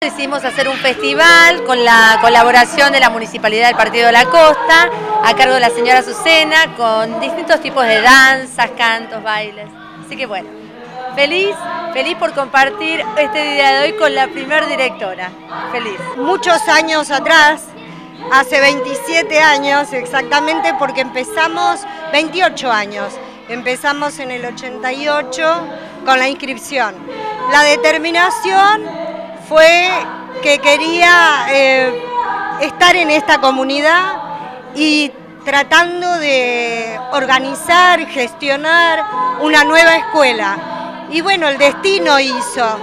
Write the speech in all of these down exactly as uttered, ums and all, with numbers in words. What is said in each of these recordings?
Decidimos hacer un festival con la colaboración de la Municipalidad del Partido de la Costa, a cargo de la señora Azucena, con distintos tipos de danzas, cantos, bailes. Así que bueno, feliz, feliz por compartir este día de hoy con la primer directora. Feliz. Muchos años atrás, hace veintisiete años exactamente, porque empezamos, veintiocho años, empezamos en el ochenta y ocho con la inscripción. La determinación fue que quería eh, estar en esta comunidad y tratando de organizar, gestionar una nueva escuela. Y bueno, el destino hizo.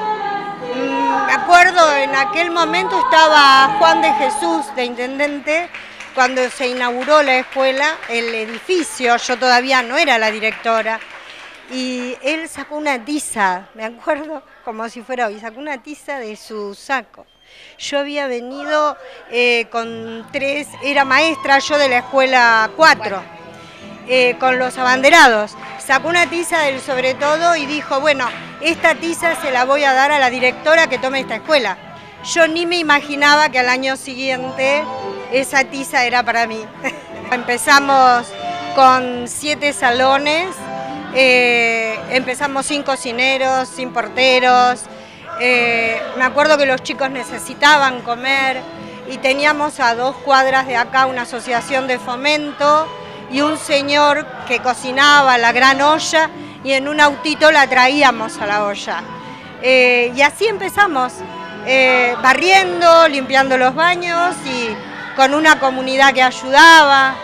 Me acuerdo, en aquel momento estaba Juan de Jesús de intendente, cuando se inauguró la escuela, el edificio, yo todavía no era la directora, y él sacó una tiza, me acuerdo como si fuera hoy, sacó una tiza de su saco. Yo había venido eh, con tres, era maestra yo de la escuela cuatro, eh, con los abanderados. Sacó una tiza del sobre todo y dijo, bueno, esta tiza se la voy a dar a la directora que tome esta escuela. Yo ni me imaginaba que al año siguiente esa tiza era para mí. Empezamos con siete salones, eh, empezamos sin cocineros, sin porteros. Eh, me acuerdo que los chicos necesitaban comer y teníamos a dos cuadras de acá una asociación de fomento y un señor que cocinaba la gran olla y en un autito la traíamos a la olla. Eh, y así empezamos, eh, barriendo, limpiando los baños y con una comunidad que ayudaba,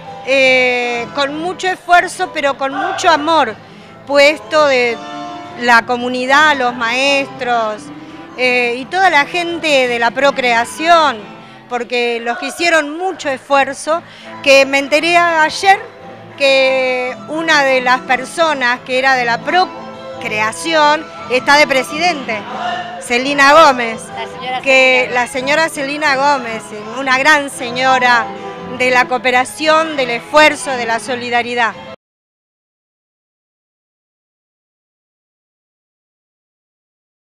eh, con mucho esfuerzo pero con mucho amor puesto de la comunidad, los maestros eh, y toda la gente de la procreación, porque los que hicieron mucho esfuerzo, que me enteré ayer que una de las personas que era de la procreación está de presidente, Celina Gómez, La señora que Celina. la señora Celina Gómez, una gran señora de la cooperación, del esfuerzo, de la solidaridad.